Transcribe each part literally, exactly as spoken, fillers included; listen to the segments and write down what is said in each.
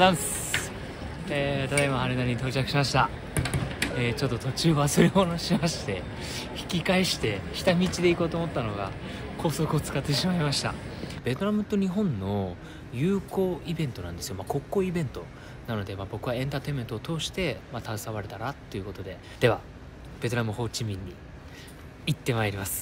ざいます。えー、ただいま羽田に到着しました。えー、ちょっと途中忘れ物しまして、引き返して下道で行こうと思ったのが高速を使ってしまいました。ベトナムと日本の友好イベントなんですよ。まあ、国交イベントなので、まあ、僕はエンターテインメントを通して、まあ、携われたらということで、ではベトナムホーチミンに行ってまいります。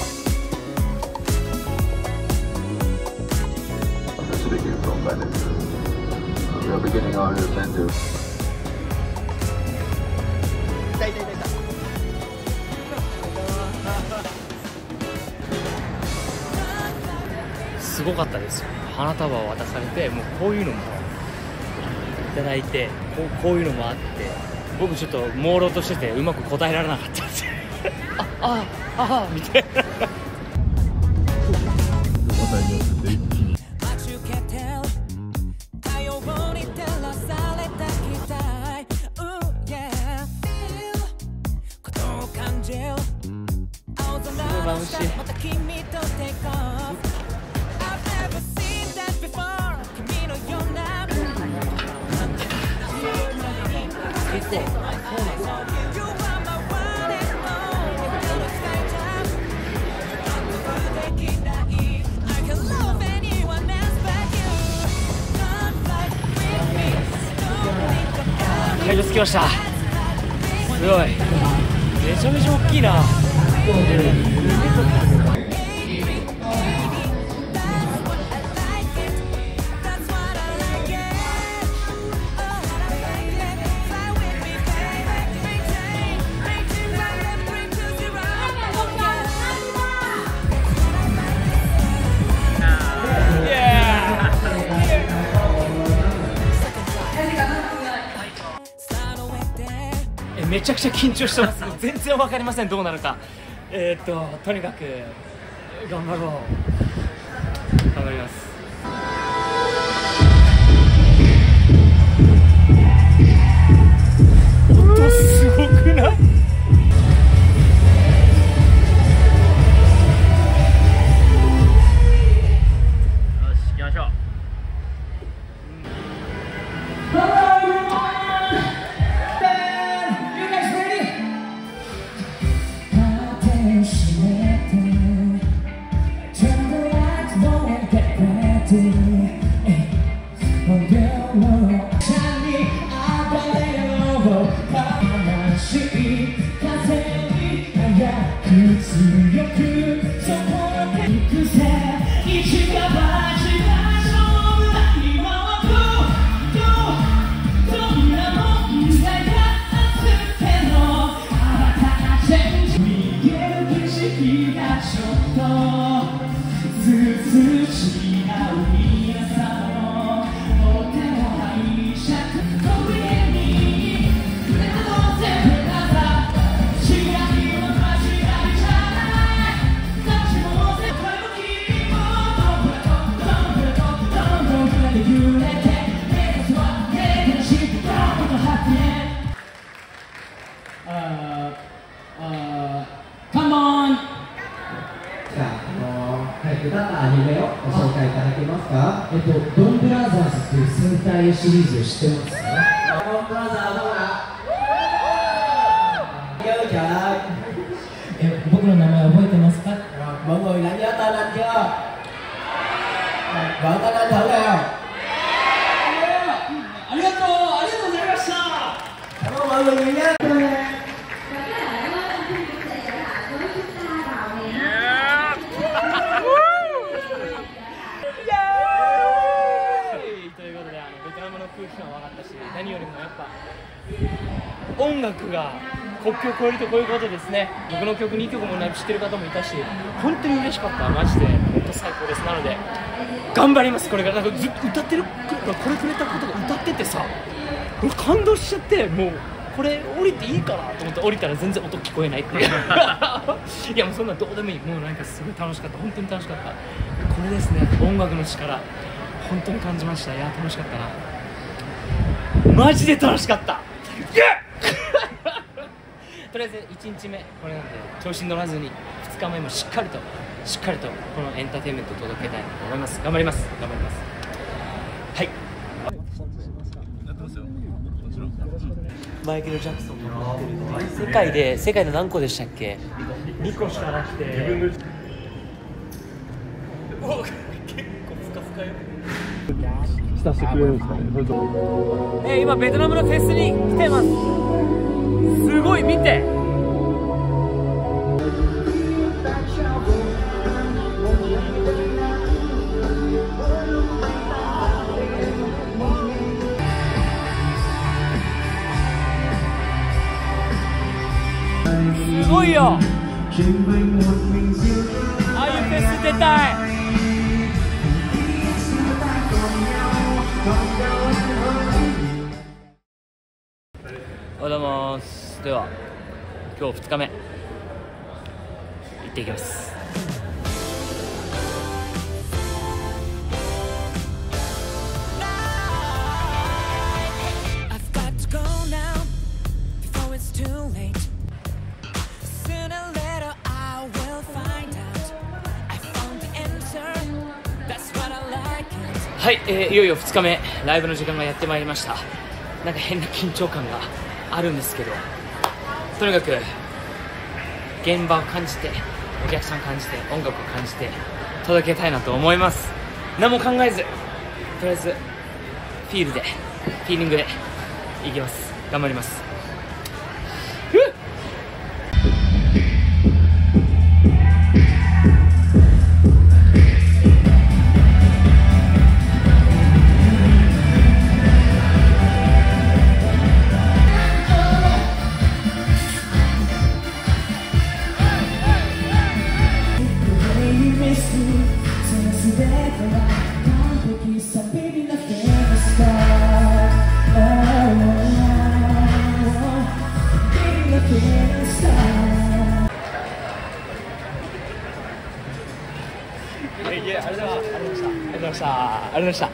すごかったですよ。花束を渡されて、もうこういうのもいただいて、こう、こういうのもあって、僕ちょっと朦朧としててうまく答えられなかったんですよ。ああああみたいな。眩しい。結構そうなんですよ。会場着きました。すごい。めちゃめちゃ大きいな。めちゃくちゃ緊張してます。全然わかりません、どうなるか。えー、っととにかく頑張ろう。頑張ります。音すごくない？よし、行きましょう。 歌ったアニメをご紹介いただけますか？えっと、ドンブラザーズっていう戦隊シリーズを知ってますか？ドンブラザーズだよじゃん。え、僕の名前覚えてますか？Mọi người đã nhớ tên anh chưa? Gọi tên anh thử nào. ありがとう、ありがとうございました。Cảm ơn mọi người nhiều nhé.空気感分かったし、何よりもやっぱ音楽が国境を越えるとこういうことですね。僕の曲にきょくも知ってる方もいたし、本当に嬉しかった。マジで本当最高です。なので頑張ります。これからなんかずっと歌ってる、これくれたことが歌っててさ、感動しちゃって、もうこれ降りていいかなと思って降りたら全然音聞こえないっていういやもうそんなどうでもいい。もうなんかすごい楽しかった。本当に楽しかった。これですね、音楽の力本当に感じました。いや楽しかったな、マジで楽しかった。とりあえずいちにちめこれなんで調子に乗らずに、ふつかめもしっかりとしっかりとこのエンターテインメントを届けたいと思います。頑張ります頑張ります。はい。 マイケル・ジャクソンが持ってるっていう世界で世界で何個でしたっけ？にこしかなくて、お結構ふかふかよ。 浸してくれるんですかね。それとえー、今ベトナムのフェスに来てます。すごい見て。すごいよ。ああいうフェス出たい。おはようございます。では今日ふつかめ行っていきます。はい、えー、いよいよふつかめライブの時間がやってまいりました。なんか変な緊張感があるんですけど、とにかく現場を感じて、お客さん感じて、音楽を感じて届けたいなと思います。何も考えず、とりあえずフィールでフィーリングでいきます。頑張ります。ありがとうございました。ありがとうございました。ありがとうございました。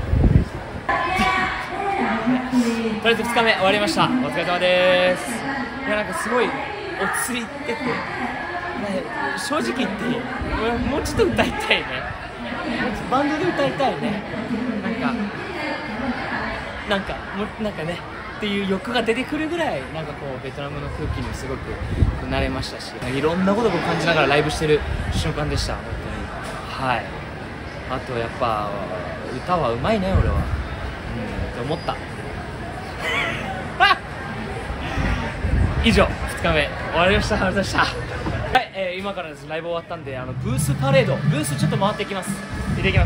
とりあえずふつかめ終わりました。お疲れ様です。いや、なんかすごい落ち着いてて、正直言ってもうちょっと歌いたいね。バンドで歌いたいね。なんかなんかもうなんかねっていう欲が出てくるぐらい、なんかこうベトナムの空気にすごく慣れましたし、いろんなことを感じながらライブしてる瞬間でした。本当に。はい。あとやっぱ歌はうまいね、俺は。うんって思った。以上ふつかめ終わりました。ありがとうございました。はい、えー、今からですライブ終わったんで、あのブースパレード、ブースちょっと回っていきます。行ってきます。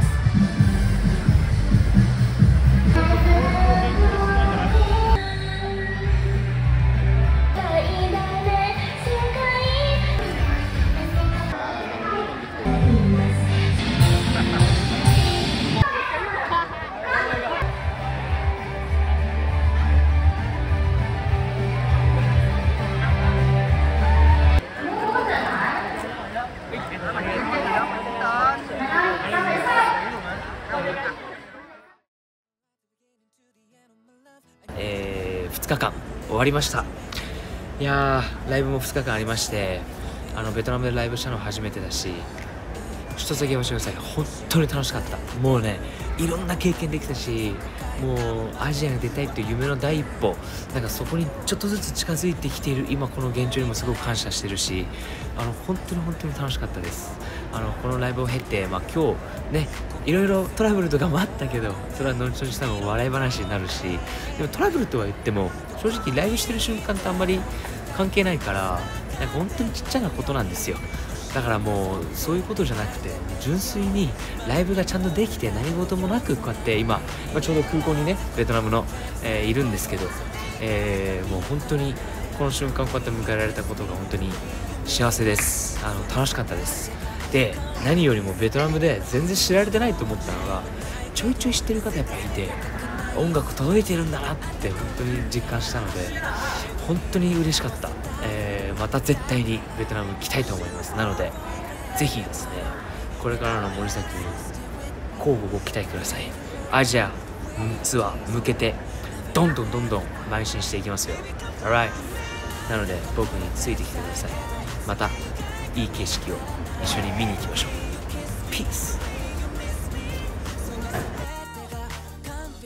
えー、ふつかかん終わりました。いやー、ライブもふつかかんありまして、あのベトナムでライブしたの初めてだし、一つだけ言わせてください。本当に楽しかった。もうね、いろんな経験できたし、もうアジアに出たいっていう夢の第一歩、なんかそこにちょっとずつ近づいてきている今この現状にもすごく感謝してるし、あの本当に本当に楽しかったです。あのこのライブを経て、まあ、今日ね、いろいろトラブルとかもあったけど、それは後々したのも笑い話になるし、でもトラブルとは言っても正直ライブしてる瞬間ってあんまり関係ないから、なんか本当にちっちゃなことなんですよ。だからもうそういうことじゃなくて、純粋にライブがちゃんとできて、何事もなくこうやって今、まあ、ちょうど空港にねベトナムの、えー、いるんですけど、えー、もう本当にこの瞬間こうやって迎えられたことが本当に幸せです。あの楽しかったです。で、何よりもベトナムで全然知られてないと思ったのが、ちょいちょい知ってる方やっぱりいて、音楽届いてるんだなって本当に実感したので、本当に嬉しかった。えー、また絶対にベトナム来たいと思います。なのでぜひですね、これからの森崎に交互ご期待ください。アジアツアー向けてどんどんどんどん邁進していきますよ。 Alright。 なので僕についてきてください。またいい景色を一緒に見に行きましょう。ピース。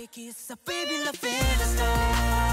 chicks, a baby la fiesta.